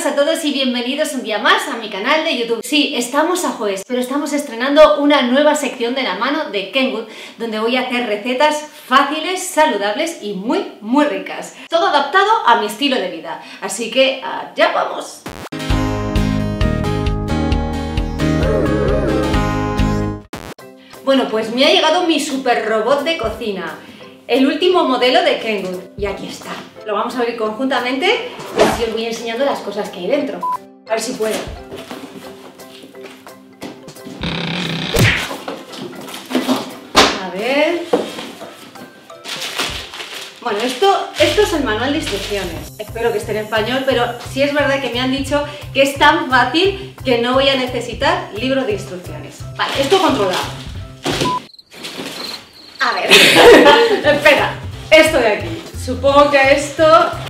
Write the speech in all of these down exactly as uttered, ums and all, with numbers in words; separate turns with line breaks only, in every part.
a todos y bienvenidos un día más a mi canal de YouTube. Sí, estamos a jueves, pero estamos estrenando una nueva sección de la mano de Kenwood, donde voy a hacer recetas fáciles, saludables y muy, muy ricas. Todo adaptado a mi estilo de vida. Así que allá vamos. Bueno, pues me ha llegado mi super robot de cocina, el último modelo de Kenwood, y aquí está. Lo vamos a abrir conjuntamente y así os voy enseñando las cosas que hay dentro. A ver si puedo. A ver... Bueno, esto, esto es el manual de instrucciones. Espero que esté en español, pero sí es verdad que me han dicho que es tan fácil que no voy a necesitar libro de instrucciones. Vale, esto controlado. A ver, espera, esto de aquí. Supongo que esto...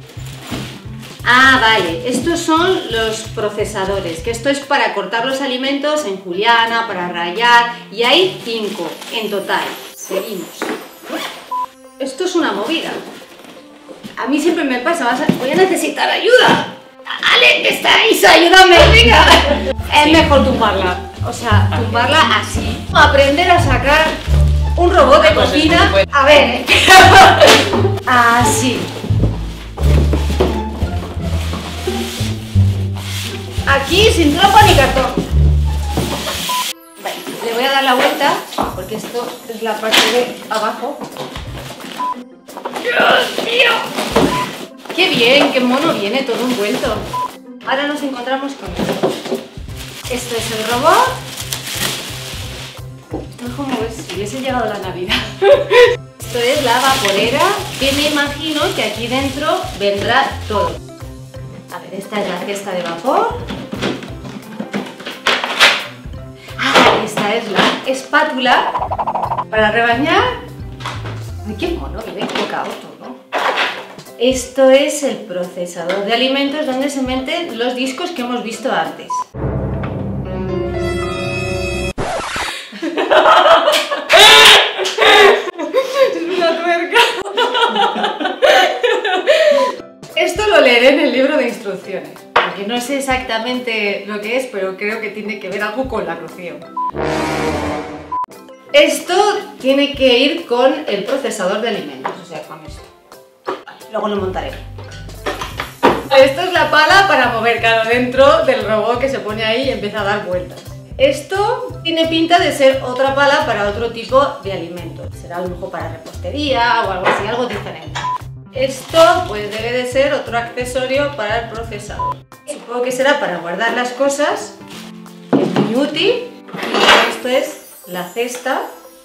Ah, vale, estos son los procesadores, que esto es para cortar los alimentos en juliana, para rallar, y hay cinco en total. Seguimos. Esto es una movida. A mí siempre me pasa, vas a... voy a necesitar ayuda. Ale, que estáis, ayúdame, venga. Es sí. Mejor tumbarla, o sea, tumbarla así. Aprender a sacar un robot de cocina. A ver, así. Aquí sin trampa ni cartón. Vale, le voy a dar la vuelta porque esto es la parte de abajo. ¡Dios mío! ¡Qué bien! ¡Qué mono viene todo envuelto! Ahora nos encontramos con esto. Esto es el robot. Esto es como si hubiese llegado la Navidad. Esto es la vaporera, que me imagino que aquí dentro vendrá todo. A ver, esta es la cesta de vapor. Ah, esta es la espátula para rebañar. ¡Ay, qué mono! Viene colocado todo. Esto es el procesador de alimentos donde se meten los discos que hemos visto antes. Es una tuerca. Esto lo leeré en el libro de instrucciones, porque no sé exactamente lo que es, pero creo que tiene que ver algo con la cocción. Esto tiene que ir con el procesador de alimentos, o sea, con esto. Vale, luego lo montaré. Esto es la pala para mover, claro, dentro del robot que se pone ahí y empieza a dar vueltas. Esto tiene pinta de ser otra pala para otro tipo de alimentos. Será a lo mejor para repostería o algo así, algo diferente. Esto pues debe de ser otro accesorio para el procesador. Supongo que será para guardar las cosas, que es muy útil. Y esto es la cesta.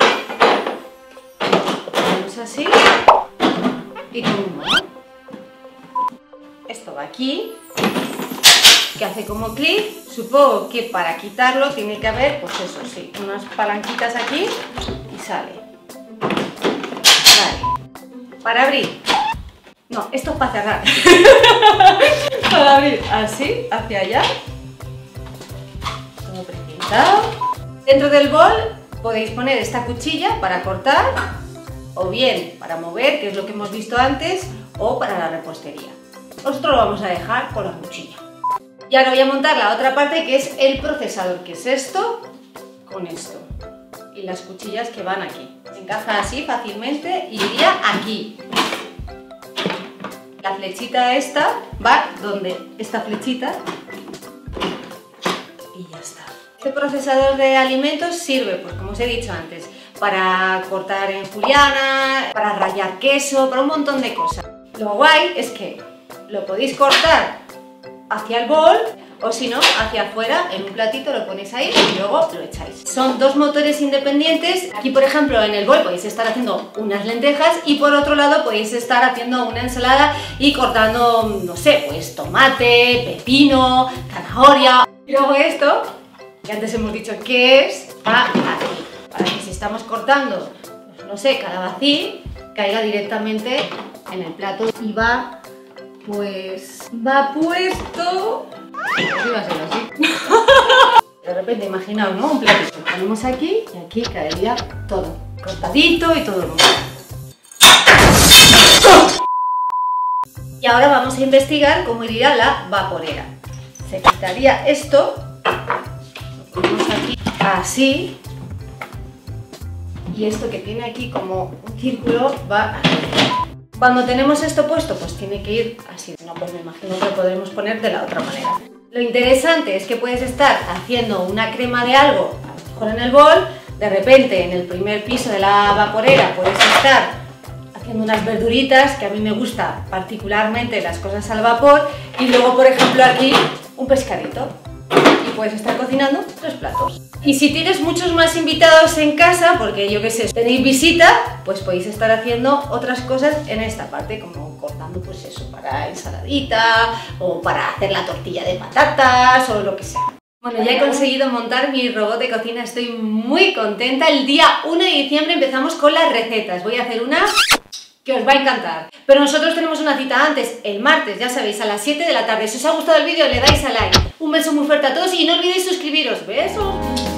Ponemos así y con un mono. Esto va aquí, que hace como clic. Supongo que para quitarlo tiene que haber, pues eso sí, unas palanquitas aquí y sale. Vale. Para abrir. No, esto es para cerrar. Para abrir así, hacia allá. Todo precintado. Dentro del bol podéis poner esta cuchilla para cortar, o bien para mover, que es lo que hemos visto antes, o para la repostería. Nosotros lo vamos a dejar con la cuchilla. Y ahora voy a montar la otra parte, que es el procesador, que es esto con esto. Y las cuchillas que van aquí. Se encaja así fácilmente y iría aquí. La flechita esta va donde esta flechita y ya está. Este procesador de alimentos sirve, pues como os he dicho antes, para cortar en juliana, para rallar queso, para un montón de cosas. Lo guay es que lo podéis cortar hacia el bol o si no, hacia afuera, en un platito lo ponéis ahí y luego lo echáis. Son dos motores independientes. Aquí, por ejemplo, en el bol podéis estar haciendo unas lentejas y por otro lado podéis estar haciendo una ensalada y cortando, no sé, pues tomate, pepino, zanahoria. Y luego esto, que antes hemos dicho que es, va aquí, para que si estamos cortando, pues no sé, calabacín, caiga directamente en el plato y va, pues, va puesto... Así va a ser así. De repente, imaginaos, ¿no? Un platito. Lo ponemos aquí y aquí caería todo, cortadito y todo el mundo. Y ahora vamos a investigar cómo iría la vaporera. se quitaría esto, lo ponemos aquí así, y esto que tiene aquí como un círculo va aquí. Cuando tenemos esto puesto, pues tiene que ir así, no, pues me imagino que lo podremos poner de la otra manera. Lo interesante es que puedes estar haciendo una crema de algo, a lo mejor en el bol, de repente en el primer piso de la vaporera puedes estar haciendo unas verduritas, que a mí me gusta particularmente las cosas al vapor, y luego por ejemplo aquí un pescadito. Y puedes estar cocinando tres platos. Y si tienes muchos más invitados en casa, porque yo qué sé, tenéis visita, pues podéis estar haciendo otras cosas en esta parte, como cortando pues eso, para ensaladita, o para hacer la tortilla de patatas, o lo que sea. Bueno, ya he conseguido montar mi robot de cocina, estoy muy contenta. El día uno de diciembre empezamos con las recetas. Voy a hacer una que os va a encantar. Pero nosotros tenemos una cita antes, el martes, ya sabéis, a las siete de la tarde. Si os ha gustado el vídeo, le dais a like. Un beso muy fuerte a todos y no olvidéis suscribiros. ¡Besos!